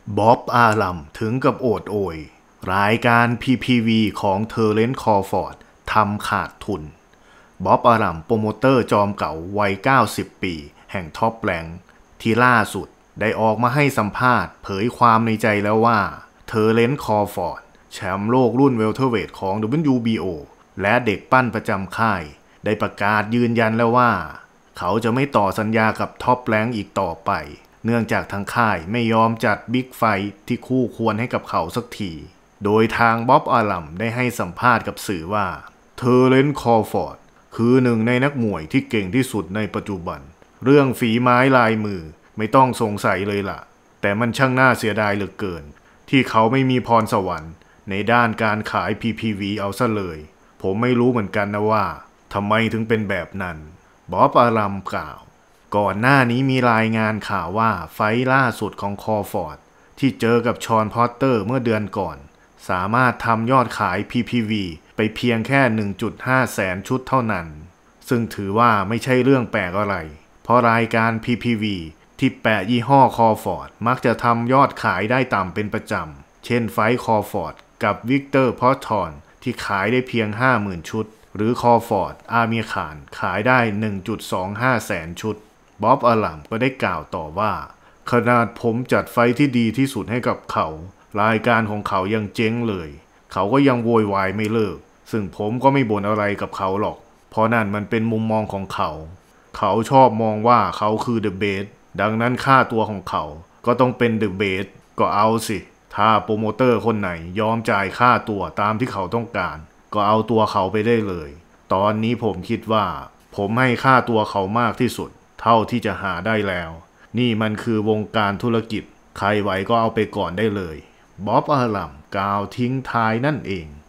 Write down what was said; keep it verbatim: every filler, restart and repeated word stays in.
บ๊อบอารัมถึงกับโอดโอยรายการ พี พี วี ของเทอร์เรนซ์คอร์ฟอร์ดทำขาดทุนบ๊อบอารัมโปรโมเตอร์จอมเก่าวัยเก้าสิบปีแห่งท็อปแรงค์ที่ล่าสุดได้ออกมาให้สัมภาษณ์เผยความในใจแล้วว่าเทอร์เรนซ์คอร์ฟอร์ดแชมป์โลกรุ่นเวลเทอร์เวทของ ดับเบิลยู บี โอ และเด็กปั้นประจำค่ายได้ประกาศยืนยันแล้วว่าเขาจะไม่ต่อสัญญากับท็อปแรงค์อีกต่อไปเนื่องจากทางค่ายไม่ยอมจัดบิ๊กไฟท์ที่คู่ควรให้กับเขาสักทีโดยทางบ๊อบอารัมได้ให้สัมภาษณ์กับสื่อว่าเทอร์เรนซ์คอร์ฟอร์ดคือหนึ่งในนักมวยที่เก่งที่สุดในปัจจุบันเรื่องฝีไม้ลายมือไม่ต้องสงสัยเลยล่ะแต่มันช่างน่าเสียดายเหลือเกินที่เขาไม่มีพรสวรรค์ในด้านการขาย พี พี วี เอาซะเลยผมไม่รู้เหมือนกันนะว่าทำไมถึงเป็นแบบนั้นบ๊อบอารัมกล่าวก่อนหน้านี้มีรายงานข่าวว่าไฟท์ล่าสุดของคอร์ฟอร์ดที่เจอกับชอนพอตเตอร์เมื่อเดือนก่อนสามารถทำยอดขาย พี พี วี ไปเพียงแค่ หนึ่งจุดห้า แสนชุดเท่านั้นซึ่งถือว่าไม่ใช่เรื่องแปลกอะไรเพราะรายการ พี พี วี ที่แปะยี่ห้อคอร์ฟอร์ดมักจะทำยอดขายได้ต่ำเป็นประจำเช่นไฟท์คอร์ฟอร์ดกับวิกเตอร์พอตทอนที่ขายได้เพียง ห้าหมื่น ชุดหรือคอร์ฟอร์ดอาร์เมียขานขายได้ หนึ่งจุดสองห้า แสนชุดบ๊อบอารัมก็ได้กล่าวต่อว่าขนาดผมจัดไฟท์ที่ดีที่สุดให้กับเขารายการของเขายังเจ๊งเลยเขาก็ยังโวยวายไม่เลิกซึ่งผมก็ไม่บ่นอะไรกับเขาหรอกเพราะนั่นมันเป็นมุมมองของเขาเขาชอบมองว่าเขาคือเดอะเบสดังนั้นค่าตัวของเขาก็ต้องเป็นเดอะเบสก็เอาสิถ้าโปรโมเตอร์คนไหนยอมจ่ายค่าตัวตามที่เขาต้องการก็เอาตัวเขาไปได้เลยตอนนี้ผมคิดว่าผมให้ค่าตัวเขามากที่สุดเท่าที่จะหาได้แล้วนี่มันคือวงการธุรกิจใครไหวก็เอาไปก่อนได้เลยบ๊อบอารัมกล่าวทิ้งท้ายนั่นเอง